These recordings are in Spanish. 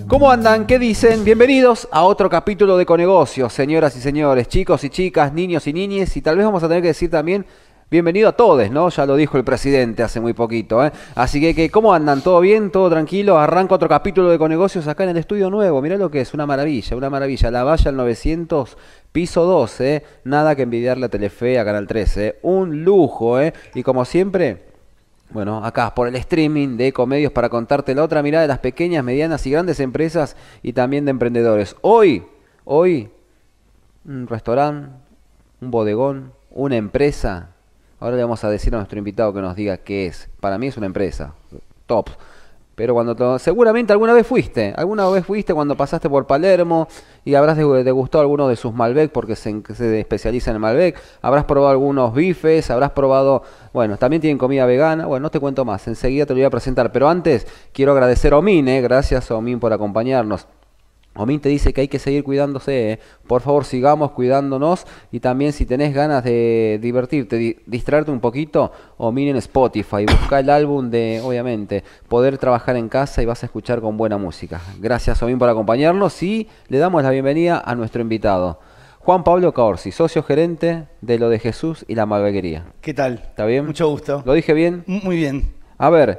¿Cómo andan? ¿Qué dicen? Bienvenidos a otro capítulo de Econegocios, señoras y señores, chicos y chicas, niños y niñes, y tal vez vamos a tener que decir también bienvenido a todos, ¿no? Ya lo dijo el presidente hace muy poquito, ¿eh? Así que ¿cómo andan? ¿Todo bien? ¿Todo tranquilo? Arranca otro capítulo de Econegocios acá en el estudio nuevo. Mirá lo que es, una maravilla, una maravilla. La Valla al 900, piso 2, ¿eh? Nada que envidiarle a Telefe, a Canal 13, ¿eh? Un lujo, ¿eh? Y como siempre... Bueno, acá por el streaming de Ecomedios para contarte la otra mirada de las pequeñas, medianas y grandes empresas y también de emprendedores. Hoy, un restaurante, un bodegón, una empresa. Ahora le vamos a decir a nuestro invitado que nos diga qué es. Para mí es una empresa, top. Pero seguramente alguna vez fuiste cuando pasaste por Palermo y habrás degustado alguno de sus Malbec porque se especializa en el Malbec, habrás probado algunos bifes, habrás probado, bueno, también tienen comida vegana, bueno, no te cuento más, enseguida te lo voy a presentar, pero antes quiero agradecer a Omin, gracias a Omin por acompañarnos. Omin te dice que hay que seguir cuidándose, Por favor sigamos cuidándonos y también si tenés ganas de divertirte, distraerte un poquito, Omin en Spotify, busca el álbum de, obviamente, Poder Trabajar en Casa y vas a escuchar con buena música. Gracias Omin por acompañarnos y le damos la bienvenida a nuestro invitado, Juan Pablo Caorsi, socio gerente de Lo de Jesús y la Malbequería. ¿Qué tal? ¿Está bien? Mucho gusto. ¿Lo dije bien? Muy bien. A ver,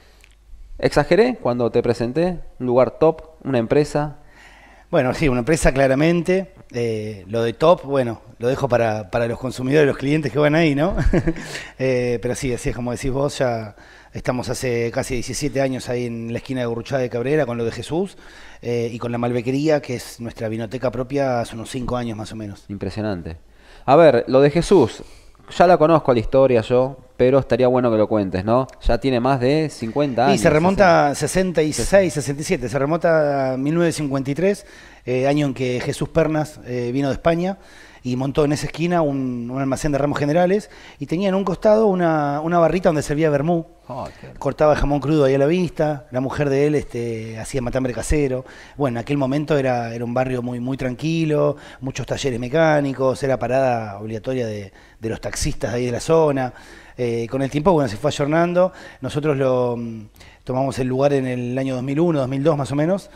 ¿exageré cuando te presenté? Un lugar top, una empresa... Bueno, sí, una empresa claramente. Lo de top, bueno, lo dejo para los consumidores, los clientes que van ahí, ¿no? Pero sí, así es como decís vos, ya estamos hace casi 17 años ahí en la esquina de Gurruchaga de Cabrera con Lo de Jesús y con la Malbequería, que es nuestra vinoteca propia, hace unos 5 años más o menos. Impresionante. A ver, Lo de Jesús, ya la conozco la historia yo, pero estaría bueno que lo cuentes, ¿no? Ya tiene más de 50 años. Y se remonta a 66, 67, se remonta a 1953, año en que Jesús Pernas vino de España y montó en esa esquina un almacén de ramos generales y tenía en un costado una barrita donde servía vermú. Oh, Cortaba jamón crudo ahí a la vista, la mujer de él hacía matambre casero. Bueno, en aquel momento era un barrio muy, muy tranquilo, muchos talleres mecánicos, era parada obligatoria de los taxistas de ahí de la zona. Con el tiempo, bueno, se fue ayornando. Nosotros tomamos el lugar en el año 2001, 2002 más o menos.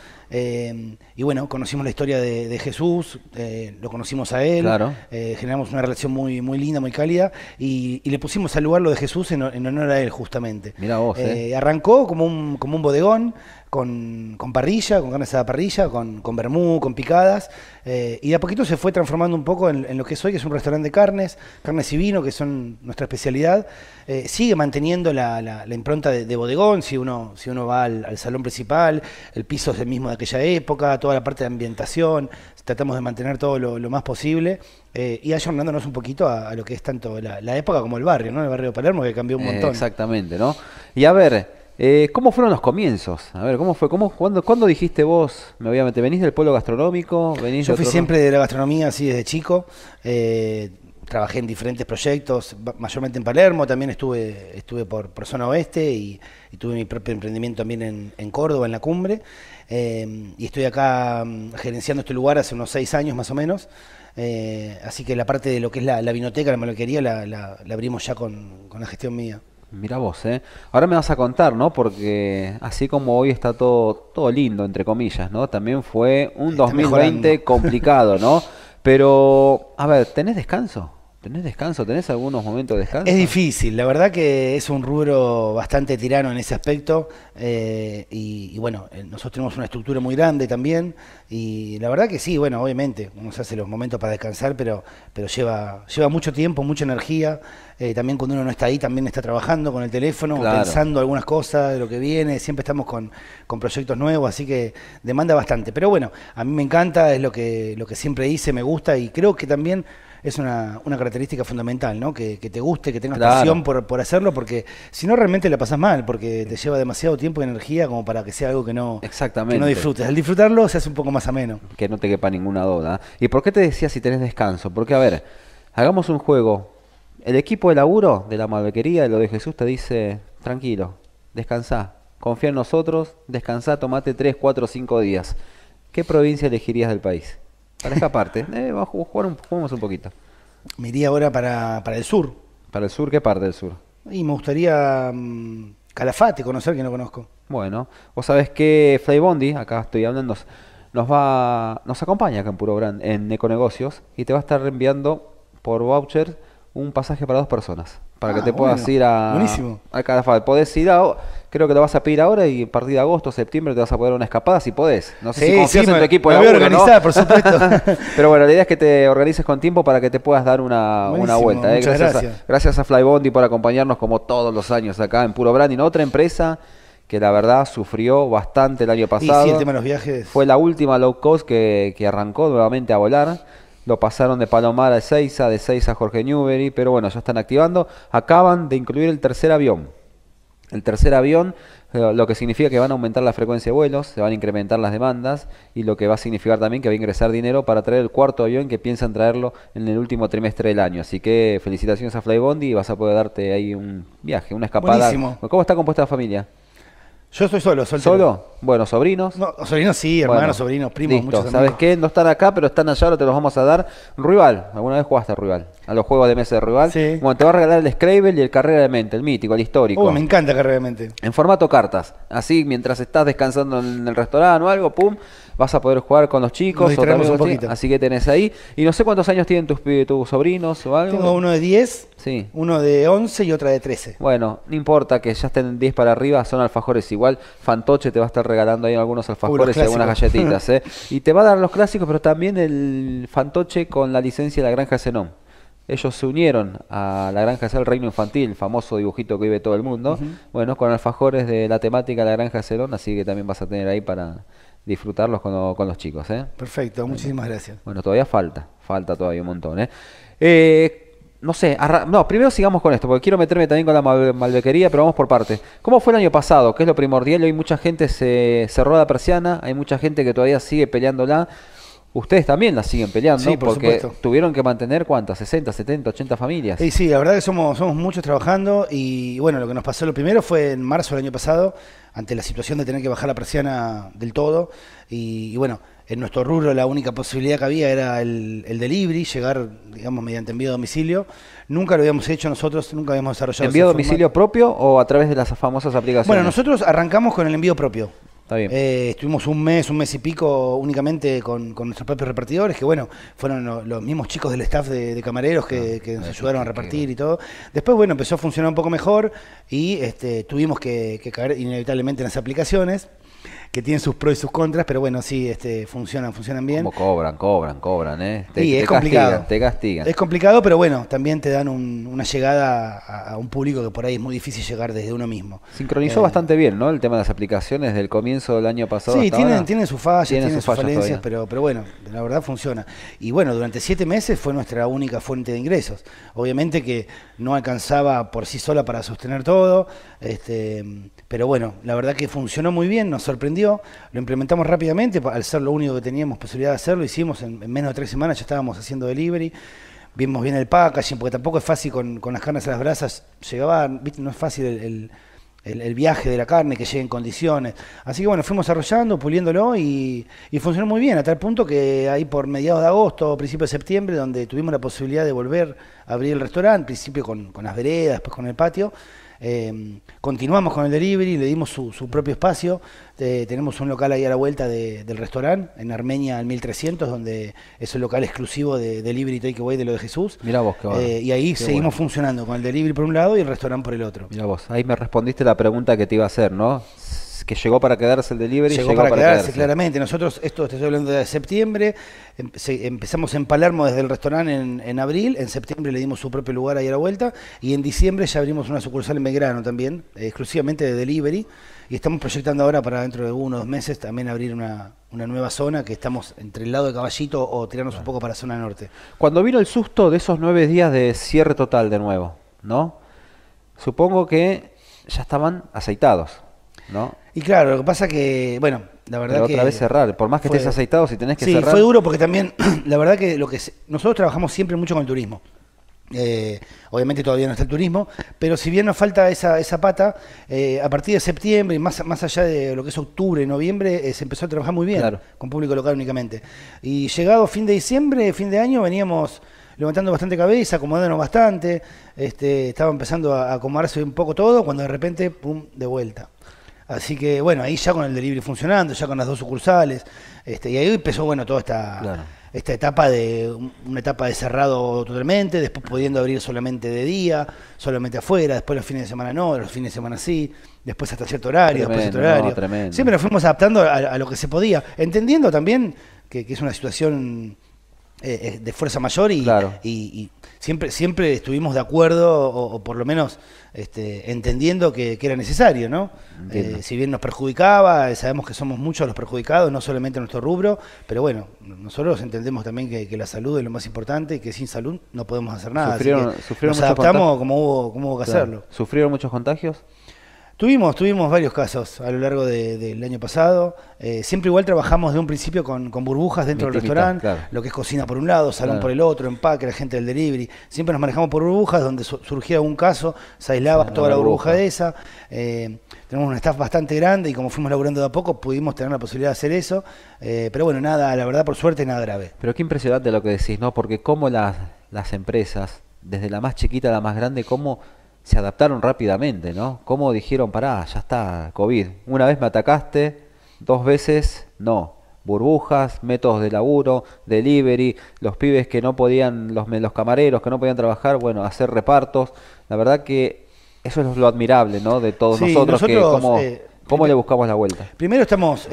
Y bueno, conocimos la historia de Jesús, lo conocimos a él, claro. Generamos una relación muy, muy linda, muy cálida. Y le pusimos al lugar Lo de Jesús en honor a él, justamente. Mirá vos, Arrancó como un bodegón, con parrilla, con carne asada a parrilla, con vermú, con picadas, y de a poquito se fue transformando un poco en lo que es hoy, que es un restaurante de carnes y vino, que son nuestra especialidad. Sigue manteniendo la impronta de bodegón, si uno va al salón principal, el piso es el mismo de aquella época, toda la parte de ambientación, tratamos de mantener todo lo más posible, y ayornándonos un poquito a lo que es tanto la época como el barrio, ¿no? El barrio de Palermo, que cambió un montón. Exactamente, ¿no? Y a ver... ¿cómo fueron los comienzos? A ver, ¿cómo fue? ¿Cuándo dijiste vos, me voy a meter? ¿Venís del polo gastronómico? Yo fui siempre de la gastronomía, así desde chico. Trabajé en diferentes proyectos, mayormente en Palermo, también estuve por zona oeste y tuve mi propio emprendimiento también en Córdoba, en La Cumbre. Y estoy acá gerenciando este lugar hace unos 6 años más o menos. Así que la parte de lo que es la vinoteca, la malbequería, la abrimos ya con la gestión mía. Mirá vos, Ahora me vas a contar, ¿no? Porque así como hoy está todo lindo, entre comillas, ¿no? También fue un 2020 complicado, ¿no? Pero, a ver, ¿tenés descanso? ¿Tenés algunos momentos de descanso? Es difícil, la verdad que es un rubro bastante tirano en ese aspecto, y bueno, nosotros tenemos una estructura muy grande también, y la verdad que sí, bueno, obviamente uno se hace los momentos para descansar, pero lleva mucho tiempo, mucha energía. También cuando uno no está ahí, también está trabajando con el teléfono, claro, pensando algunas cosas de lo que viene, siempre estamos con proyectos nuevos, así que demanda bastante. Pero bueno, a mí me encanta, es lo que siempre hice, me gusta, y creo que también es una característica fundamental, ¿no? Que te guste, que tengas pasión por hacerlo, porque si no realmente la pasás mal, porque te lleva demasiado tiempo y energía como para que sea algo que no disfrutes. Al disfrutarlo se hace un poco más ameno. Que no te quepa ninguna duda. ¿Y por qué te decía si tenés descanso? Porque, a ver, hagamos un juego. El equipo de laburo de la Malbequería de Lo de Jesús te dice, tranquilo, descansá, confía en nosotros, descansá, tomate 3, 4, 5 días. ¿Qué provincia elegirías del país? Para escaparte. Jugamos un poquito. Me iría ahora para el sur. ¿Para el sur? ¿Qué parte del sur? Y me gustaría Calafate, conocer, que no conozco. Bueno, vos sabés que Flybondi, acá estoy hablando, nos acompaña acá en Puro Gran, en Econegocios, y te va a estar enviando por voucher un pasaje para 2 personas, para que Ah, te puedas bueno, ir buenísimo. a Calafate. Podés ir creo que lo vas a pedir ahora y a partir de agosto, septiembre te vas a poder dar una escapada si podés. No sé si Sí, confías sí, en tu equipo me de voy a laburo, ¿no? organizar, por supuesto. Pero bueno, la idea es que te organices con tiempo para que te puedas dar una Buenísimo, vuelta. muchas gracias. Gracias a Flybondi por acompañarnos como todos los años acá en Puro Branding, otra empresa que la verdad sufrió bastante el año Y sí, el pasado. tema de los viajes. Fue la última low cost que arrancó nuevamente a volar. Lo pasaron de Palomar a Ezeiza, de Ezeiza a Jorge Newbery, pero bueno, ya están activando. Acaban de incluir el tercer avión. El tercer avión, lo que significa que van a aumentar la frecuencia de vuelos, se van a incrementar las demandas y lo que va a significar también que va a ingresar dinero para traer el cuarto avión que piensan traerlo en el último trimestre del año. Así que felicitaciones a Flybondi y vas a poder darte ahí un viaje, una escapada. Buenísimo. ¿Cómo está compuesta la familia? Yo estoy solo, soltero. ¿Solo? Bueno, sobrinos. No, sobrinos sí, Bueno, hermanos, sobrinos, primos, listo. muchos amigos. ¿Sabes qué? No están acá, pero están allá, ahora te los vamos a dar. Rival, ¿alguna vez jugaste a Rival? A los juegos de mesa de Rival. Sí. Bueno, te va a regalar el Scrabble y el Carrera de Mente, el mítico, el histórico. Me encanta Carrera de Mente. En formato cartas. Así, mientras estás descansando en el restaurante o algo, pum, vas a poder jugar con los chicos. Nos distraemos también un así. poquito. Así que tenés ahí. Y no sé cuántos años tienen tus sobrinos o algo. Tengo uno de 10, Sí. uno de 11 y otra de 13. Bueno, no importa que ya estén 10 para arriba, son alfajores igual. Fantoche te va a estar regalando ahí algunos alfajores y algunas clásicos. galletitas, ¿eh? Y te va a dar los clásicos, pero también el Fantoche con la licencia de la Granja Zenón. Ellos se unieron a la Granja Zenón, el Reino Infantil, el famoso dibujito que vive todo el mundo. Bueno, con alfajores de la temática de la Granja Zenón, así que también vas a tener ahí para disfrutarlos con los chicos, ¿eh? Perfecto, muchísimas gracias. Bueno, todavía falta todavía un montón, ¿eh? No sé, no, primero sigamos con esto, porque quiero meterme también con la malbequería, pero vamos por partes. ¿Cómo fue el año pasado? ¿Qué es lo primordial? Hoy mucha gente se cerró la persiana, hay mucha gente que todavía sigue peleándola. Ustedes también la siguen peleando, Sí, por porque supuesto. tuvieron que mantener, ¿cuántas? 60, 70, 80 familias. Y sí, la verdad que somos muchos trabajando y bueno, lo que nos pasó lo primero fue en marzo del año pasado, ante la situación de tener que bajar la persiana del todo y bueno, en nuestro rubro la única posibilidad que había era el delivery, llegar, digamos, mediante envío a domicilio. Nunca lo habíamos hecho nosotros, nunca habíamos desarrollado ¿Envío a ese domicilio formato. propio o a través de las famosas aplicaciones? Bueno, nosotros arrancamos con el envío propio. Está bien. Estuvimos un mes y pico únicamente con nuestros propios repartidores, que bueno, fueron los mismos chicos del staff de camareros que nos ayudaron a repartir y todo. Después, bueno, empezó a funcionar un poco mejor y tuvimos que caer inevitablemente en las aplicaciones, que tienen sus pros y sus contras, pero bueno, sí, funcionan bien. ¿Cómo cobran, ¿eh? Sí, es complicado. Te castigan. Es complicado, pero bueno, también te dan una llegada a un público que por ahí es muy difícil llegar desde uno mismo. Sincronizó bastante bien, ¿no? El tema de las aplicaciones del comienzo del año pasado. Sí, hasta ahora. tienen sus fallas, tienen sus fallas falencias, todavía. pero bueno, la verdad funciona. Y bueno, durante 7 meses fue nuestra única fuente de ingresos. Obviamente que no alcanzaba por sí sola para sostener todo, pero bueno, la verdad que funcionó muy bien, nos sorprendió, lo implementamos rápidamente, al ser lo único que teníamos posibilidad de hacerlo, hicimos en menos de 3 semanas, ya estábamos haciendo delivery, vimos bien el packaging, porque tampoco es fácil con las carnes a las brasas, no es fácil el viaje de la carne, que llegue en condiciones. Así que bueno, fuimos desarrollando, puliéndolo y funcionó muy bien, a tal punto que ahí por mediados de agosto, principios de septiembre, donde tuvimos la posibilidad de volver a abrir el restaurante, al principio con las veredas, después con el patio. Continuamos con el delivery, le dimos su propio espacio. Tenemos un local ahí a la vuelta del restaurante, en Armenia al 1300, donde es el local exclusivo de delivery takeaway de lo de Jesús. Mirá vos, qué bueno. Y ahí Qué seguimos bueno. funcionando con el delivery por un lado y el restaurante por el otro. Mirá vos, ahí me respondiste la pregunta que te iba a hacer, ¿no? Que llegó para quedarse el delivery, Llegó para quedarse, claramente. Nosotros, esto te estoy hablando de septiembre, empezamos en Palermo desde el restaurante en abril, en septiembre le dimos su propio lugar ahí a la vuelta, y en diciembre ya abrimos una sucursal en Belgrano también, exclusivamente de delivery, y estamos proyectando ahora para dentro de 1 o 2 meses también abrir una nueva zona, que estamos entre el lado de Caballito o tirarnos un poco para zona norte. Cuando vino el susto de esos 9 días de cierre total de nuevo, ¿no? Supongo que ya estaban aceitados, ¿no? Y claro, lo que pasa que, bueno, la verdad Pero que... otra vez cerrar, por más que fue- estés aceitado, si tenés que Sí, cerrar... fue duro porque también, la verdad que nosotros trabajamos siempre mucho con el turismo. Obviamente todavía no está el turismo, pero si bien nos falta esa pata, a partir de septiembre y más allá de lo que es octubre, noviembre, se empezó a trabajar muy bien, Claro. con público local únicamente. Y llegado fin de diciembre, fin de año, veníamos levantando bastante cabeza, acomodándonos bastante, estaba empezando a acomodarse un poco todo, cuando de repente, pum, de vuelta. Así que bueno, ahí ya con el delivery funcionando, ya con las 2 sucursales, y ahí empezó bueno toda Claro. esta etapa una etapa de cerrado totalmente, después pudiendo abrir solamente de día, solamente afuera, después los fines de semana no, los fines de semana sí, después hasta cierto horario, después Tremendo, cierto horario. no, tremendo. Siempre nos fuimos adaptando a lo que se podía, entendiendo también que es una situación de fuerza mayor Claro. y siempre estuvimos de acuerdo o por lo menos entendiendo que era necesario, ¿no? Entiendo. Si bien nos perjudicaba, sabemos que somos muchos los perjudicados, no solamente en nuestro rubro, pero bueno, nosotros entendemos también que la salud es lo más importante y que sin salud no podemos hacer nada. Sufrieron así que muchos nos adaptamos contagios. como hubo que Claro. hacerlo. ¿Sufrieron muchos contagios? Tuvimos varios casos a lo largo del año pasado. Siempre igual trabajamos de un principio con burbujas dentro del Intimita, restaurante, claro. lo que es cocina por un lado, salón Claro. por el otro, empaque, la gente del delivery. Siempre nos manejamos por burbujas, donde surgía algún caso, se aislaba Claro, toda la la burbuja burbuja. de esa. Tenemos un staff bastante grande y como fuimos laburando de a poco, pudimos tener la posibilidad de hacer eso. Pero bueno, nada, la verdad, por suerte, nada grave. Pero qué impresionante lo que decís, ¿no? Porque cómo las empresas, desde la más chiquita a la más grande, cómo se adaptaron rápidamente, ¿no? Cómo dijeron, pará, ya está, COVID. Una vez me atacaste, 2 veces no. Burbujas, métodos de laburo, delivery, los pibes que no podían, los camareros que no podían trabajar, bueno, hacer repartos. La verdad que eso es lo admirable, ¿no? De todos Sí, nosotros, que cómo primer- le buscamos la vuelta. Primero estamos,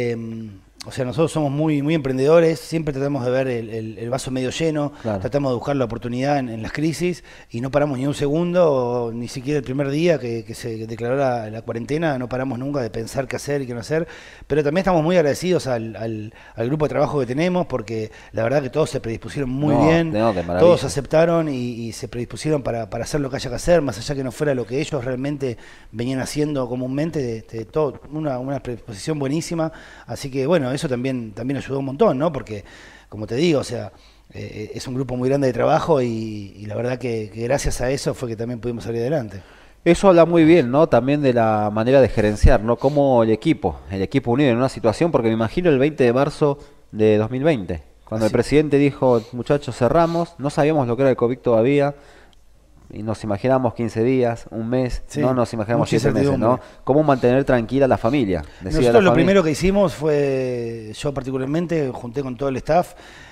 o sea, nosotros somos muy emprendedores, siempre tratamos de ver el vaso medio lleno, Claro. tratamos de buscar la oportunidad en las crisis y no paramos ni un segundo, ni siquiera el primer día que se declaró la cuarentena, no paramos nunca de pensar qué hacer y qué no hacer, pero también estamos muy agradecidos al grupo de trabajo que tenemos porque la verdad que todos se predispusieron muy No, bien, no, de maravilla. todos aceptaron y se predispusieron para hacer lo que haya que hacer, más allá que no fuera lo que ellos realmente venían haciendo comúnmente, todo, una predisposición buenísima, así que bueno, eso también ayudó un montón, ¿no? Porque, como te digo, o sea, es un grupo muy grande de trabajo y la verdad que gracias a eso fue que también pudimos salir adelante. Eso habla muy bien, ¿no? También de la manera de gerenciar, ¿no? Como el equipo unido en una situación, porque me imagino el 20 de marzo de 2020, cuando el Así. presidente dijo, muchachos, cerramos, no sabíamos lo que era el COVID todavía, y nos imaginamos 15 días, un mes, Sí, no nos imaginamos mucha 7 meses, ¿no? incertidumbre. ¿Cómo mantener tranquila a la familia? Decía Nosotros la lo familia. primero que hicimos fue, yo particularmente, junté con todo el staff,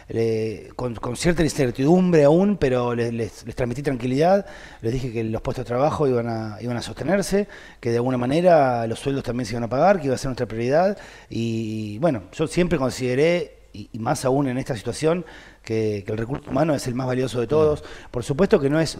con cierta incertidumbre aún, pero les transmití tranquilidad, les dije que los puestos de trabajo iban a sostenerse, que de alguna manera los sueldos también se iban a pagar, que iba a ser nuestra prioridad, y bueno, yo siempre consideré, y más aún en esta situación, que el recurso humano es el más valioso de todos. Por supuesto que no es...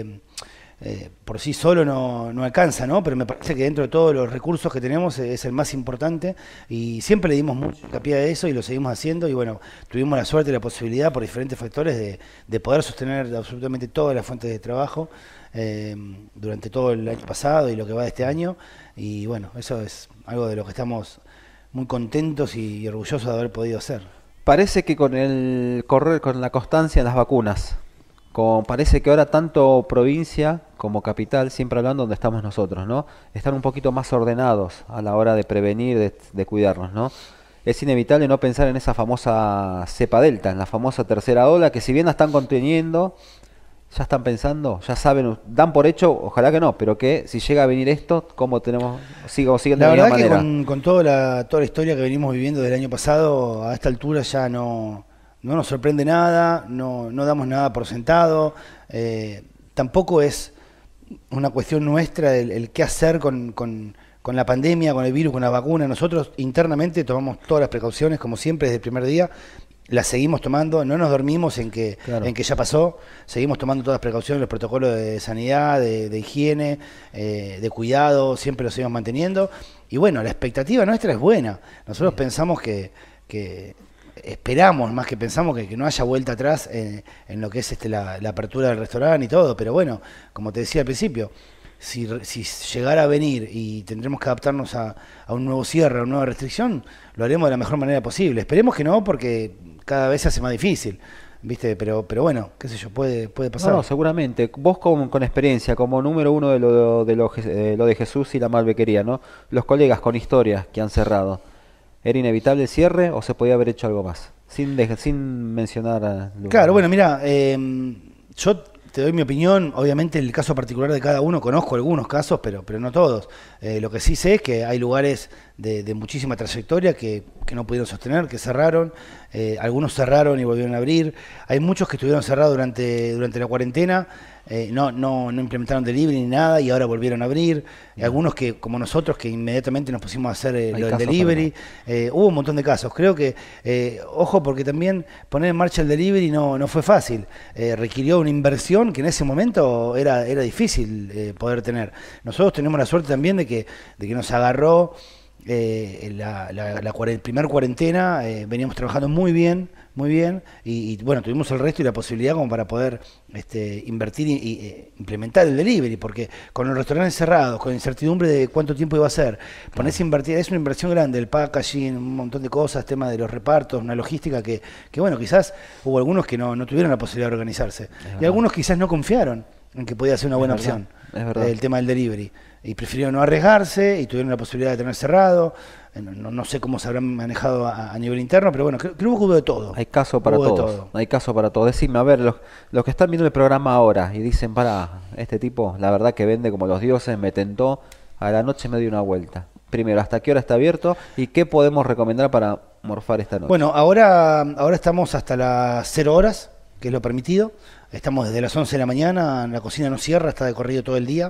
por sí solo no alcanza, ¿no? Pero me parece que dentro de todos los recursos que tenemos es el más importante y siempre le dimos mucho hincapié a eso y lo seguimos haciendo y bueno, tuvimos la suerte y la posibilidad por diferentes factores de poder sostener absolutamente todas las fuentes de trabajo durante todo el año pasado y lo que va de este año y bueno, eso es algo de lo que estamos muy contentos y orgullosos de haber podido hacer. Parece que con el correr, con la constancia en las vacunas, parece que ahora tanto provincia como capital, siempre hablando donde estamos nosotros, ¿no? Están un poquito más ordenados a la hora de prevenir, de cuidarnos, ¿no? Es inevitable no pensar en esa famosa cepa delta, en la famosa tercera ola, que si bien la están conteniendo, ya están pensando, ya saben, dan por hecho, ojalá que no, pero que si llega a venir esto, ¿cómo siguen de La la misma verdad que manera? con toda la historia que venimos viviendo del año pasado, a esta altura ya no nos sorprende nada, no damos nada por sentado, tampoco es una cuestión nuestra el qué hacer con la pandemia, con el virus, con la vacuna. Nosotros internamente tomamos todas las precauciones, como siempre, desde el primer día. Las seguimos tomando, no nos dormimos Claro. en que ya pasó, seguimos tomando todas las precauciones, los protocolos de sanidad, de higiene, de cuidado, siempre los seguimos manteniendo. Y bueno, la expectativa nuestra es buena. Nosotros pensamos que esperamos, más que pensamos que no haya vuelta atrás en lo que es la apertura del restaurante y todo, pero bueno, como te decía al principio, si llegara a venir y tendremos que adaptarnos a un nuevo cierre, a una nueva restricción, lo haremos de la mejor manera posible. Esperemos que no, porque cada vez se hace más difícil, ¿viste? Pero bueno, qué sé yo, puede pasar. No, seguramente. Vos con experiencia, como número uno lo de Jesús y la Malbequería, ¿no? Los colegas con historias que han cerrado. ¿Era inevitable el cierre o se podía haber hecho algo más? Sin mencionar... Claro, bueno, mira, yo te doy mi opinión. Obviamente el caso particular de cada uno, conozco algunos casos, pero no todos. Lo que sí sé es que hay lugares de muchísima trayectoria que no pudieron sostener, que cerraron. Algunos cerraron y volvieron a abrir. Hay muchos que estuvieron cerrados durante la cuarentena. No implementaron delivery ni nada y ahora volvieron a abrir. Algunos que, como nosotros, que inmediatamente nos pusimos a hacer lo del delivery. Hubo un montón de casos. Creo que, ojo, porque también poner en marcha el delivery no fue fácil. Requirió una inversión que en ese momento era difícil poder tener. Nosotros tenemos la suerte también de que nos agarró la primer cuarentena. Veníamos trabajando muy bien, y bueno, tuvimos el resto y la posibilidad como para poder invertir y implementar el delivery, porque con los restaurantes cerrados, con incertidumbre de cuánto tiempo iba a ser, ponerse a invertir, es una inversión grande, el packaging, un montón de cosas, tema de los repartos, una logística que bueno, quizás hubo algunos que no tuvieron la posibilidad de organizarse, y algunos quizás no confiaron en que podía ser una buena opción el tema del delivery, y prefirieron no arriesgarse y tuvieron la posibilidad de tener cerrado. No sé cómo se habrán manejado a nivel interno, pero bueno, creo que hubo de todo. Hay caso para todos. Hay caso para todos. Decime, a ver, los que están viendo el programa ahora y dicen, este tipo, la verdad que vende como los dioses, me tentó, a la noche me dio una vuelta. Primero, ¿hasta qué hora está abierto y qué podemos recomendar para morfar esta noche? Bueno, ahora estamos hasta las 0 horas, que es lo permitido. Estamos desde las 11 de la mañana, la cocina no cierra, está de corrido todo el día.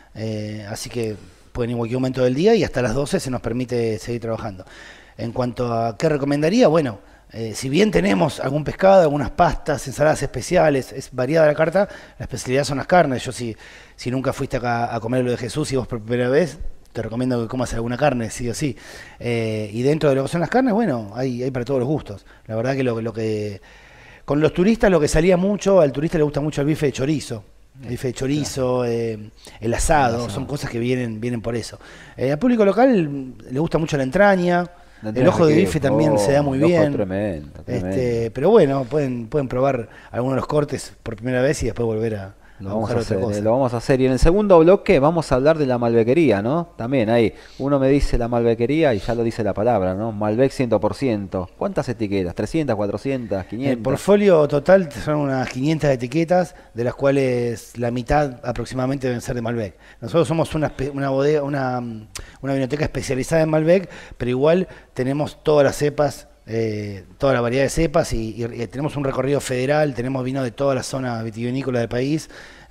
Así que pueden ir en cualquier momento del día y hasta las 12 se nos permite seguir trabajando. En cuanto a qué recomendaría, bueno, si bien tenemos algún pescado, algunas pastas, ensaladas especiales, es variada la carta, la especialidad son las carnes. Yo si nunca fuiste acá a comer lo de Jesús y vos por primera vez, te recomiendo que comas alguna carne, sí o sí. Y dentro de lo que son las carnes, bueno, hay para todos los gustos. La verdad que lo que con los turistas lo que salía mucho, al turista le gusta mucho el bife de chorizo. El bife de chorizo, el asado, son cosas que vienen por eso. Al público local le gusta mucho la entraña, el ojo de bife también se da muy bien. Tremendo. Pero bueno, pueden probar algunos de los cortes por primera vez y después volver a buscar otra cosa. Lo vamos a hacer. Y en el segundo bloque vamos a hablar de la malbequería, ¿no? También ahí, uno me dice la malbequería y ya lo dice la palabra, ¿no? Malbec 100%. ¿Cuántas etiquetas? ¿300, 400, 500? El portfolio total son unas 500 etiquetas, de las cuales la mitad aproximadamente deben ser de Malbec. Nosotros somos una bodega, una vinoteca especializada en Malbec, pero igual tenemos todas las cepas, toda la variedad de cepas y tenemos un recorrido federal, tenemos vino de toda la zona vitivinícola del país,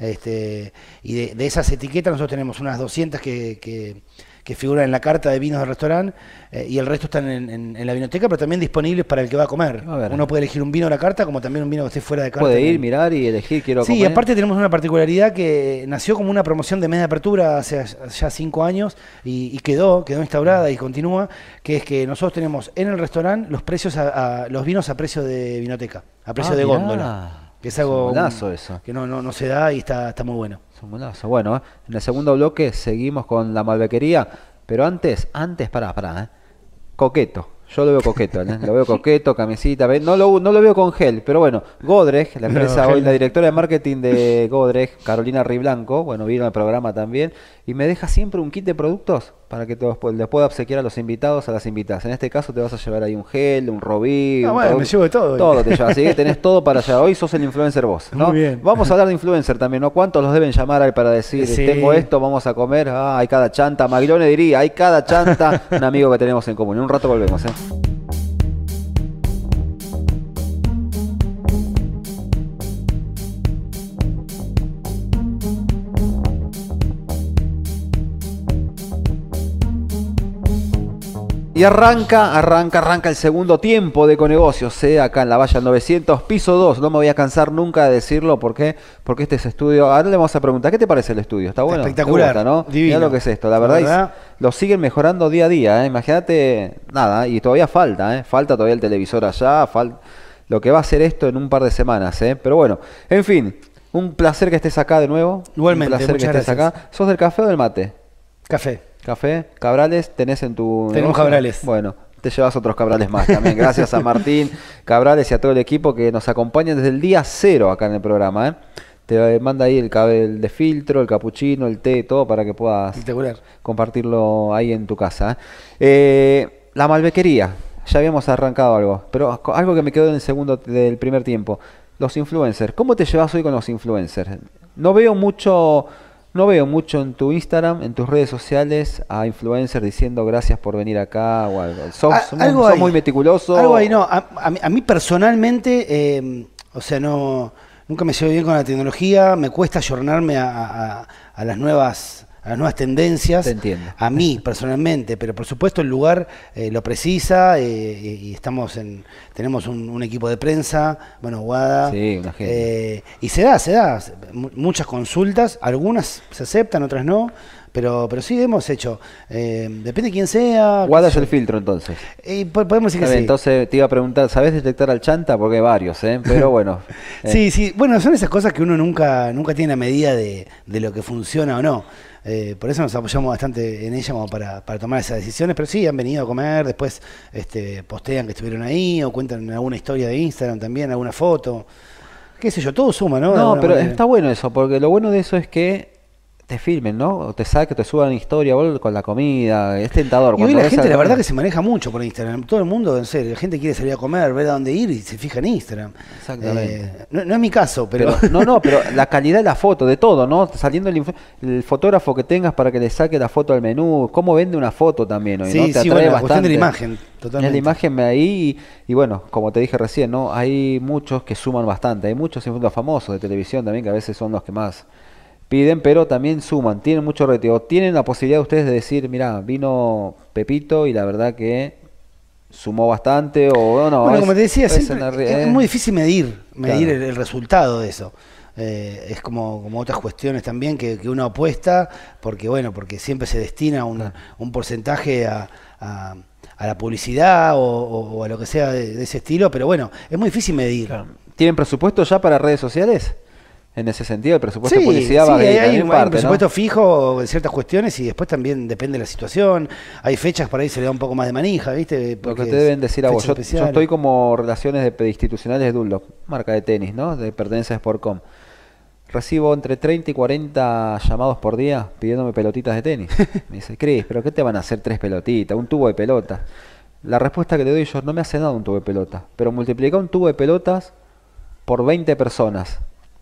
y de esas etiquetas nosotros tenemos unas 200 que figuran en la carta de vinos del restaurante, y el resto están en la vinoteca, pero también disponibles para el que va a comer. Uno puede elegir un vino de la carta como también un vino que esté fuera de carta. Puede ir, mirar y elegir, quiero comer. Sí, y aparte tenemos una particularidad que nació como una promoción de mes de apertura hace ya 5 años y quedó instaurada y continúa, que es que nosotros tenemos en el restaurante los precios los vinos a precio de vinoteca, a precio de góndola. Que es algo eso. Que no se da y está muy bueno. Bueno, en el segundo bloque seguimos con la malbequería, pero antes, pará, coqueto. Yo lo veo coqueto, lo veo coqueto, camisita, no lo veo con gel, pero bueno, Godrej, la empresa hoy, la directora de marketing de Godrej, Carolina Riblanco, bueno, vino al programa también, y me deja siempre un kit de productos para que les pueda obsequiar a los invitados, a las invitadas. En este caso te vas a llevar ahí un gel, un robí, me llevo de todo. Todo te llevas, así que tenés todo para allá. Hoy sos el influencer vos, ¿no? Muy bien. Vamos a hablar de influencer también, ¿no? ¿Cuántos los deben llamar ahí para decir, tengo esto, vamos a comer? Hay cada chanta, Maglione diría, hay cada chanta, un amigo que tenemos en común. En un rato volvemos, Y arranca el segundo tiempo de Econegocios, acá en la Valla 900, piso 2. No me voy a cansar nunca de decirlo, ¿por qué? Porque este es estudio. Ahora le vamos a preguntar, ¿qué te parece el estudio? ¿Está bueno? Espectacular, ¿Te gusta, no? Divino. Mirá lo que es esto, la verdad. Lo siguen mejorando día a día, Imagínate, nada, y todavía falta, Falta todavía el televisor allá, lo que va a ser esto en un par de semanas, Pero bueno, en fin, un placer que estés acá de nuevo. Igualmente, un placer que estés acá. ¿Sos del café o del mate? Café, Cabrales, tenés en tu... Tenemos Cabrales. Bueno, te llevas otros Cabrales más también. Gracias a Martín Cabrales y a todo el equipo que nos acompaña desde el día 0 acá en el programa. Te manda ahí el de filtro, el capuchino, el té, todo para que puedas compartirlo ahí en tu casa. La malbequería, ya habíamos arrancado algo, pero algo que me quedó en el del primer tiempo. Los influencers, ¿cómo te llevas hoy con los influencers? No veo mucho, no veo mucho en tu Instagram, en tus redes sociales, a influencers diciendo gracias por venir acá o algo. Algo ¿Sos ahí, muy meticuloso? algo ahí, no. A mí personalmente, o sea, no, nunca me llevo bien con la tecnología, me cuesta ayornarme a las nuevas Te tendencias, entiendo. a mí personalmente, pero por supuesto el lugar lo precisa y tenemos un equipo de prensa, bueno, Guada, Sí, una genia. y se da, muchas consultas, algunas se aceptan, otras no, pero sí hemos hecho, depende de quién sea, qué Guarda sé el yo. filtro entonces. Podemos decir Está que bien, sí. entonces te iba a preguntar, ¿sabés detectar al chanta? Porque hay varios, ¿eh? Pero bueno. Sí, sí, bueno, son esas cosas que uno nunca tiene la medida de lo que funciona o no. Por eso nos apoyamos bastante en ella como para tomar esas decisiones, pero sí, han venido a comer, después postean que estuvieron ahí o cuentan alguna historia de Instagram también, alguna foto, qué sé yo, todo suma, ¿no? De No, alguna pero manera. está bueno eso, porque lo bueno de eso es que te filmen, ¿no? O te saquen, te suban historia, o con la comida. Es tentador Y hoy cuando la ves gente, la algo. verdad que se maneja mucho por Instagram. Todo el mundo, en serio, la gente quiere salir a comer, ver a dónde ir y se fija en Instagram. Exactamente. No es mi caso, pero... Pero, no, pero la calidad de la foto, de todo, ¿no? Saliendo el fotógrafo que tengas para que le saque la foto al menú, cómo vende una foto también hoy, ¿no? Sí, Te sí, atrae bueno, la cuestión de la bastante. imagen, Es la totalmente. imagen ahí y bueno, como te dije recién, ¿no? Hay muchos que suman bastante, hay muchos influencers famosos de televisión también que a veces son los que más piden, pero también suman, tienen mucho reto, o tienen la posibilidad ustedes de decir, mira, vino Pepito y la verdad que sumó bastante o no, Bueno, como te decía, es siempre es muy difícil medir claro, el resultado de eso. Es como otras cuestiones también que uno apuesta, porque bueno, porque siempre se destina claro. un porcentaje a- a la publicidad o a lo que sea de ese estilo, pero bueno, es muy difícil medir. Claro. ¿Tienen presupuesto ya para redes sociales? En ese sentido, el presupuesto de Sí, publicidad sí, va de hay también un parte, ¿no? presupuesto fijo en ciertas cuestiones y después también depende de la situación. Hay fechas por ahí se le da un poco más de manija, ¿viste? Lo que Porque te deben decir a vos. fechas Yo especiales. estoy como relaciones institucionales de Dunlop, marca de tenis, ¿no? De pertenencia a Sportcom. Recibo entre 30 y 40 llamados por día pidiéndome pelotitas de tenis. Me dice, Cris, ¿pero qué te van a hacer tres pelotitas? Un tubo de pelotas. La respuesta que le doy yo, no me hace nada un tubo de pelotas, pero multiplica un tubo de pelotas por 20 personas.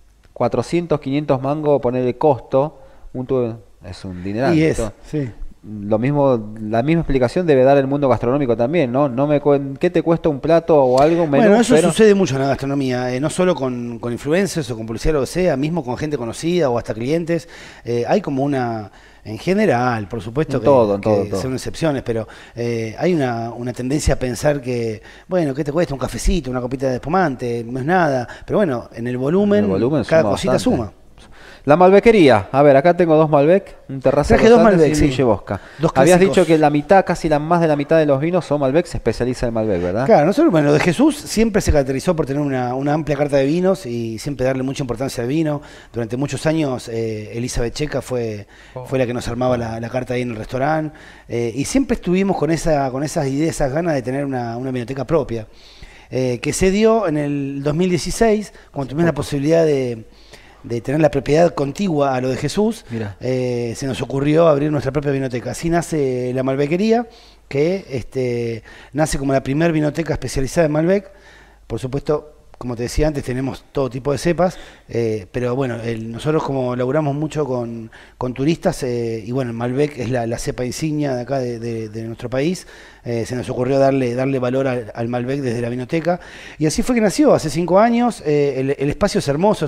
400, 500 mangos, poner el costo, un tubo, es un dineral. Y Esto. sí. Lo mismo, la misma explicación debe dar el mundo gastronómico también, ¿no? ¿Qué te cuesta un plato o algo, un menú? Bueno, eso Pero sucede mucho en la gastronomía, no solo con influencers o con publicidad, lo que sea, mismo con gente conocida o hasta clientes. Hay como en general, por supuesto en todo, en todo, que todo. son excepciones, pero hay una tendencia a pensar que, bueno, ¿qué te cuesta un cafecito, una copita de espumante? No es nada. Pero bueno, en el El volumen, volumen cada suma cosita bastante. suma. La Malbequería, a ver, acá tengo dos Malbec, un Terraza Traje dos Los Andes Malbec, y sí. Luigi Bosca. Dos Habías clásicos. dicho que la mitad, casi más de la mitad de los vinos son Malbec, se especializa en Malbec, ¿verdad? Claro, nosotros, bueno, lo de Jesús siempre se caracterizó por tener una amplia carta de vinos y siempre darle mucha importancia al vino. Durante muchos años, Elizabeth Checa fue la que nos armaba la carta ahí en el restaurante. Y siempre estuvimos con esas ideas, esas ganas de tener una vinoteca propia. Que se dio en el 2016, cuando tuvimos la posibilidad de tener la propiedad contigua a lo de Jesús. Mira. Se nos ocurrió abrir nuestra propia vinoteca. Así nace la Malbequería, que nace como la primer vinoteca especializada en Malbec. Por supuesto, como te decía antes, tenemos todo tipo de cepas, pero bueno, nosotros como laburamos mucho con turistas, y bueno, el Malbec es la cepa insignia de acá de nuestro país, se nos ocurrió darle valor al Malbec desde la vinoteca, y así fue que nació, hace 5 años. El espacio es hermoso,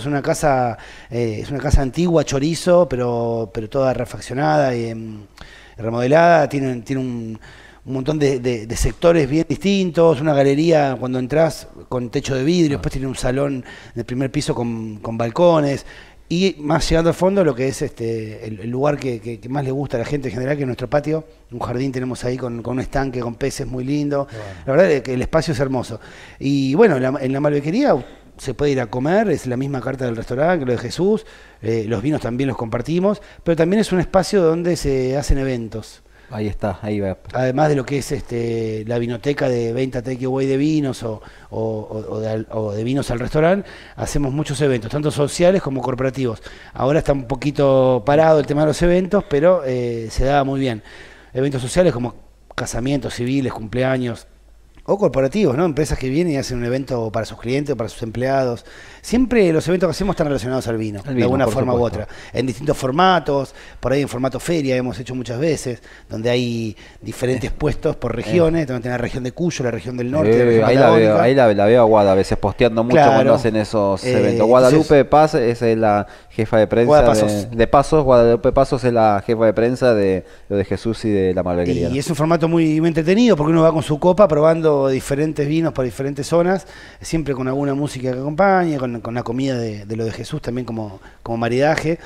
es una casa antigua, chorizo, pero toda refaccionada y remodelada, tiene un montón de sectores bien distintos, una galería cuando entras con techo de vidrio, después tiene un salón en el primer piso con balcones, y más llegando al fondo lo que es el lugar que más le gusta a la gente en general, que es nuestro patio, un jardín tenemos ahí con un estanque con peces muy lindo. Bueno. La verdad es que el espacio es hermoso. Y bueno, en la Malbequería se puede ir a comer, es la misma carta del restaurante que lo de Jesús, los vinos también los compartimos, pero también es un espacio donde se hacen eventos. Ahí está, ahí va. Además de lo que es la vinoteca de venta takeaway de vinos o de vinos al restaurante, hacemos muchos eventos, tanto sociales como corporativos. Ahora está un poquito parado el tema de los eventos, pero se da muy bien. Eventos sociales como casamientos civiles, cumpleaños, O corporativos, ¿no? Empresas que vienen y hacen un evento para sus clientes o para sus empleados. Siempre los eventos que hacemos están relacionados al vino, de alguna forma u otra. En distintos formatos, por ahí en formato feria hemos hecho muchas veces, donde hay diferentes puestos por regiones, donde tenés la región de Cuyo, la región del norte, la región patagónica. Ahí la veo a Guada a veces posteando mucho cuando hacen esos eventos. Guadalupe Paz esa es la jefa de prensa de Pasos. Guadalupe Pasos es la jefa de prensa de lo de Jesús y de la Malvequería. Y es un formato muy entretenido porque uno va con su copa probando diferentes vinos por diferentes zonas, siempre con alguna música que acompañe, con la comida de lo de Jesús también como maridaje.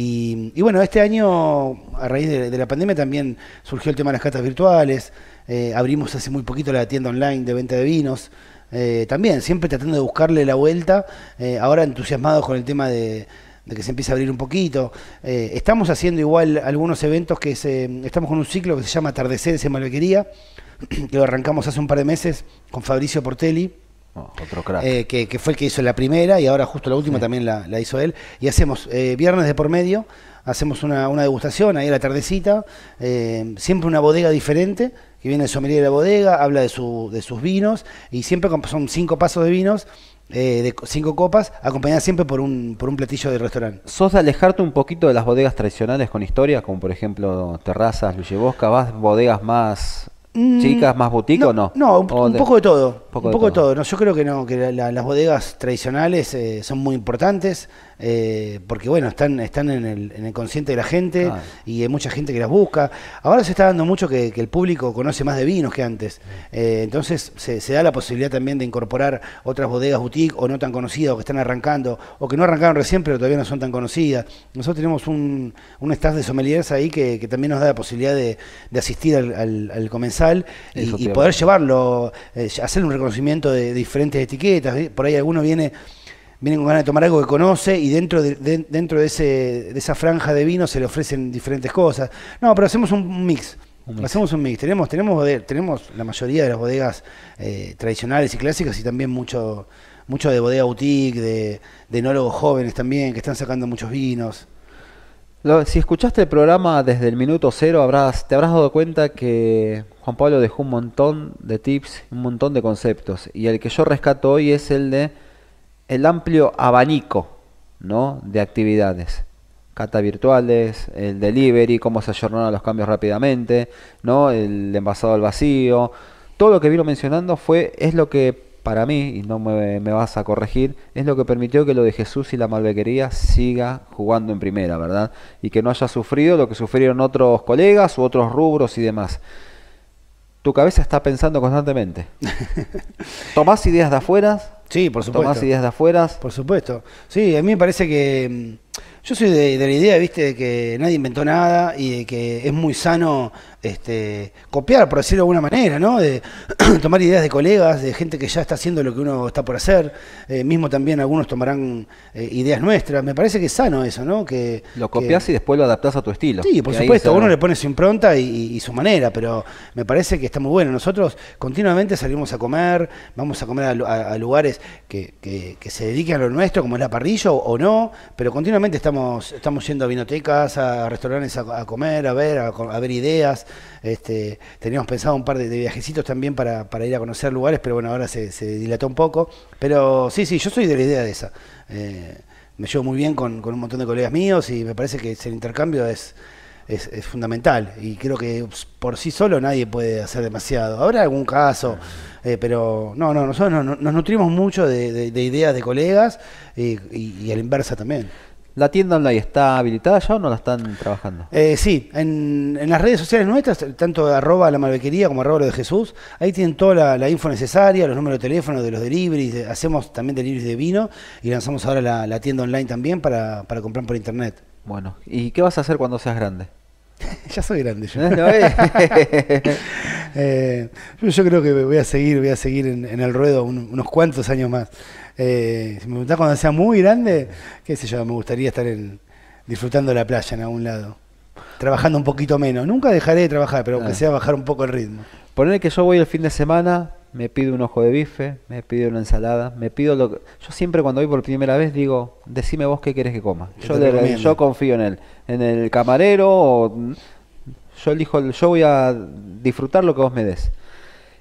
Y bueno, este año, a raíz de la pandemia, también surgió el tema de las catas virtuales. Abrimos hace muy poquito la tienda online de venta de vinos. También, siempre tratando de buscarle la vuelta. Ahora entusiasmados con el tema de que se empiece a abrir un poquito. Estamos haciendo igual algunos eventos estamos con un ciclo que se llama Atardeceres en Malvequería, que lo arrancamos hace un par de meses con Fabricio Portelli, otro crack. Que fue el que hizo la primera y ahora justo la última también la hizo él. Y hacemos viernes de por medio, hacemos una degustación ahí a la tardecita, siempre una bodega diferente, que viene el sommelier de la bodega, habla de sus vinos, y siempre son 5 pasos de vinos, de 5 copas, acompañadas siempre por un platillo de restaurante. ¿Sos de alejarte un poquito de las bodegas tradicionales con historia, como por ejemplo Terrazas, Luyebosca? ¿Vas bodegas más chicas, más boutique o no? No, un poco de todo. Un poco de todo. todo. No, yo creo que no, que las bodegas tradicionales son muy importantes, porque bueno, están en el consciente de la gente, y hay mucha gente que las busca. Ahora se está dando mucho que el público conoce más de vinos que antes. Entonces se da la posibilidad también de incorporar otras bodegas boutique o no tan conocidas, o que están arrancando, o que no arrancaron recién pero todavía no son tan conocidas. Nosotros tenemos un staff de sommeliers ahí que también nos da la posibilidad de asistir al comensal y poder llevarlo, hacer un reconocimiento de diferentes etiquetas. Por ahí alguno vienen con ganas de tomar algo que conoce, y dentro de esa franja de vino se le ofrecen diferentes cosas. No, pero hacemos un mix. Hacemos un mix. Tenemos la mayoría de las bodegas tradicionales y clásicas, y también mucho de bodega boutique, de enólogos jóvenes también, que están sacando muchos vinos. Si escuchaste el programa desde el minuto cero, te habrás dado cuenta que Juan Pablo dejó un montón de tips, un montón de conceptos, y el que yo rescato hoy es el amplio abanico, ¿no?, de actividades. Cata virtuales, el delivery, cómo se ayornaron los cambios rápidamente, ¿no?, el envasado al vacío. Todo lo que vino mencionando es lo que, para mí, y no me vas a corregir, es lo que permitió que lo de Jesús y la Malvequería siga jugando en primera, ¿verdad? Y que no haya sufrido lo que sufrieron otros colegas u otros rubros y demás. Tu cabeza está pensando constantemente. ¿Tomás ideas de afuera? Sí, por supuesto. ¿Tomás ideas de afuera? Por supuesto. Sí, a mí me parece que yo soy de la idea, viste, de que nadie inventó nada, y de que es muy sano copiar, por decirlo de alguna manera, ¿no? De tomar ideas de colegas, de gente que ya está haciendo lo que uno está por hacer. Mismo también algunos tomarán ideas nuestras. Me parece que es sano eso, ¿no? Que lo copias y después lo adaptás a tu estilo. Sí, por supuesto. Uno le pone su impronta y su manera, pero me parece que está muy bueno. Nosotros continuamente salimos a comer, vamos a comer a lugares que se dediquen a lo nuestro, como es la parrilla o no, pero continuamente estamos yendo a vinotecas, a restaurantes a comer, a ver ideas. Teníamos pensado un par de viajecitos también para ir a conocer lugares, pero bueno, ahora se dilató un poco. Pero sí, yo soy de la idea de esa. Me llevo muy bien con un montón de colegas míos, y me parece que el intercambio es fundamental, y creo que por sí solo nadie puede hacer demasiado. Habrá algún caso, pero nosotros nos nutrimos mucho de ideas de colegas, y a la inversa también. ¿La tienda online está habilitada ya o no la están trabajando? Sí, en las redes sociales nuestras, tanto @la Malvequería como @lo de Jesús, ahí tienen toda la info necesaria, los números de teléfono de los deliveries. Hacemos también deliveries de vino, y lanzamos ahora la tienda online también para comprar por internet. Bueno, ¿y qué vas a hacer cuando seas grande? Ya soy grande yo. Yo creo que voy a seguir en el ruedo unos cuantos años más. Si me preguntás cuando sea muy grande, qué sé yo, me gustaría estar disfrutando de la playa en algún lado, trabajando un poquito menos. Nunca dejaré de trabajar, pero aunque sea bajar un poco el ritmo. Poner que yo voy el fin de semana, me pido un ojo de bife, me pido una ensalada, yo siempre cuando voy por primera vez digo, decime vos qué querés que coma. Yo confío en el camarero, yo voy a disfrutar lo que vos me des.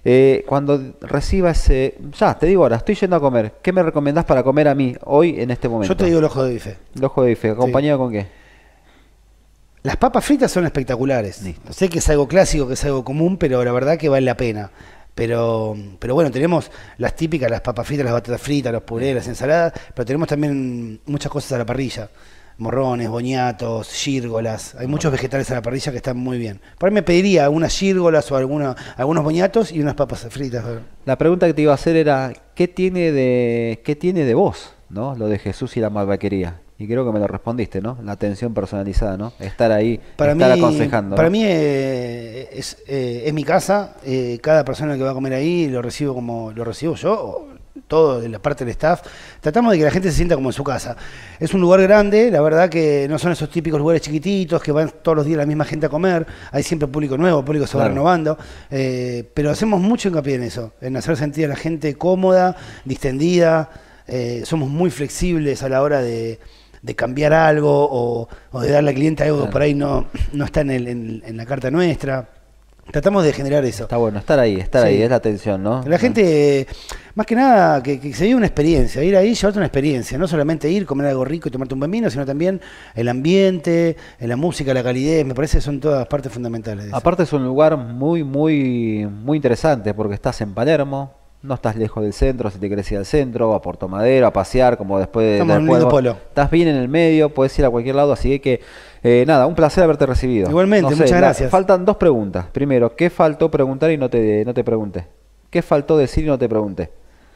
Cuando reciba ese... Ya, te digo ahora, estoy yendo a comer. ¿Qué me recomendás para comer a mí hoy en este momento? Yo te digo el ojo de bife. El ojo de bife, ¿acompañado con qué? Las papas fritas son espectaculares. Listo. Sé que es algo clásico, que es algo común, pero la verdad que vale la pena. Pero bueno, tenemos las típicas, las papas fritas, las batatas fritas, los purés, las ensaladas, pero tenemos también muchas cosas a la parrilla. Morrones, boñatos, gírgolas. Hay muchos vegetales a la parrilla que están muy bien. Por ahí me pediría algunas gírgolas o algunos boñatos y unas papas fritas. La pregunta que te iba a hacer era, ¿qué tiene de vos, ¿no? Lo de Jesús y la malvaquería? Y creo que me lo respondiste, ¿no? La atención personalizada, ¿no? Estar ahí, estar aconsejando, ¿no? Para mí es mi casa. Cada persona que va a comer ahí lo recibo como lo recibo yo, o todo de la parte del staff. Tratamos de que la gente se sienta como en su casa. Es un lugar grande, la verdad que no son esos típicos lugares chiquititos que van todos los días la misma gente a comer. Hay siempre público nuevo, público se va renovando. Pero hacemos mucho hincapié en eso, en hacer sentir a la gente cómoda, distendida. Somos muy flexibles a la hora de cambiar algo o de darle al cliente algo que por ahí no está en la carta nuestra. Tratamos de generar eso. Está bueno, estar ahí, es la atención, ¿no? La gente, más que nada, que se vive una experiencia, ir ahí, llevarte una experiencia, no solamente ir, comer algo rico y tomarte un buen vino, sino también el ambiente, la música, la calidez, me parece que son todas partes fundamentales de eso. Aparte es un lugar muy, muy, muy interesante porque estás en Palermo. No estás lejos del centro, si te querés ir al centro, a Puerto Madero, a pasear, como después Estamos en un lindo polo. Estás bien en el medio, puedes ir a cualquier lado, así que nada, un placer haberte recibido. Igualmente, muchas gracias. Faltan dos preguntas. Primero, ¿qué faltó preguntar y no te pregunté? ¿Qué faltó decir y no te pregunté?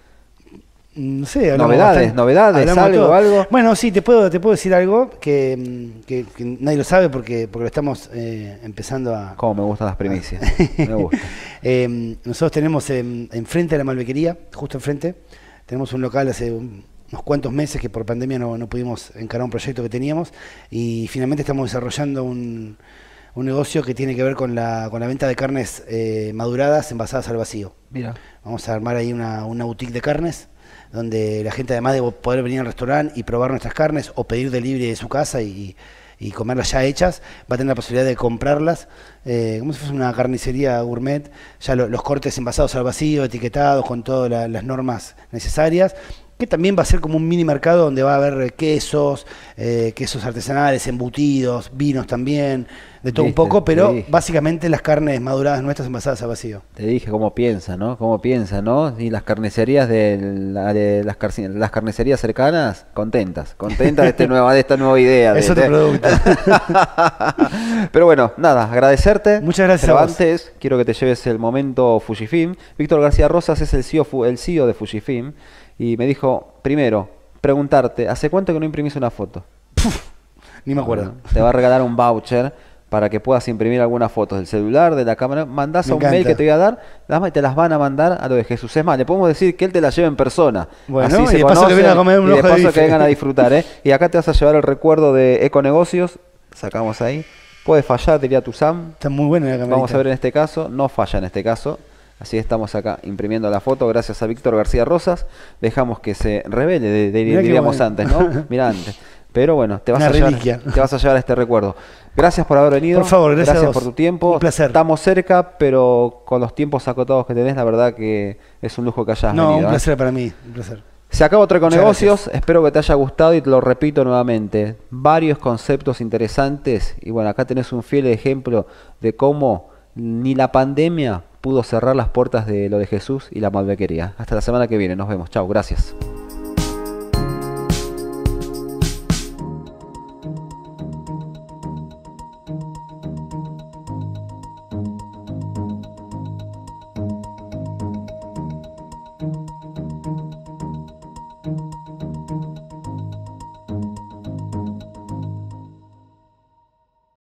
No sé, novedades, algo. Bueno, sí, te puedo decir algo que nadie lo sabe porque lo estamos empezando a... Cómo me gustan las primicias, me gusta. Nosotros tenemos enfrente de la Malvaquería, justo enfrente, tenemos un local hace unos cuantos meses que por pandemia no pudimos encarar un proyecto que teníamos y finalmente estamos desarrollando un negocio que tiene que ver con la venta de carnes maduradas envasadas al vacío. Mira. Vamos a armar ahí una boutique de carnes donde la gente, además de poder venir al restaurante y probar nuestras carnes o pedir delivery de su casa y comerlas ya hechas, va a tener la posibilidad de comprarlas como si fuese una carnicería gourmet, ya los cortes envasados al vacío, etiquetados con todas las normas necesarias, que también va a ser como un mini mercado donde va a haber quesos artesanales, embutidos, vinos también, de todo un poco, pero básicamente las carnes maduradas nuestras envasadas al vacío. Te dije cómo piensa, ¿no? Cómo piensa, ¿no? Y las carnicerías las carnicerías cercanas, contentas de esta nueva idea. Es otro producto. Pero bueno, nada, agradecerte. Muchas gracias. Pero antes, quiero que te lleves el momento Fujifilm. Víctor García Rosas es el CEO de Fujifilm. Y me dijo, primero, preguntarte, ¿hace cuánto que no imprimís una foto? Ni me acuerdo. Bueno, te va a regalar un voucher para que puedas imprimir algunas fotos del celular, de la cámara. Mandás a un mail que te voy a dar, y te las van a mandar a lo de Jesús. Es más, le podemos decir que él te las lleve en persona. Bueno, así y se de paso que vengan a comer un ojo de bife. que vengan a disfrutar, ¿eh? Y acá te vas a llevar el recuerdo de Econegocios. Sacamos ahí. Puede fallar, diría tu Sam. Está muy buena la camarita. Vamos a ver en este caso. No falla en este caso. Así estamos acá imprimiendo la foto gracias a Víctor García Rosas. Dejamos que se revele, diríamos antes, ¿no? Mirá antes. Pero bueno, te vas a llevar este recuerdo. Gracias por haber venido. Por favor, gracias por tu tiempo. Un placer. Estamos cerca, pero con los tiempos acotados que tenés, la verdad que es un lujo que hayas venido. Un placer para mí, un placer. Se acaba otro Econegocios, espero que te haya gustado y te lo repito nuevamente. Varios conceptos interesantes y bueno, acá tenés un fiel ejemplo de cómo ni la pandemia pudo cerrar las puertas de lo de Jesús y la malvaquería. Hasta la semana que viene, nos vemos. Chau, gracias.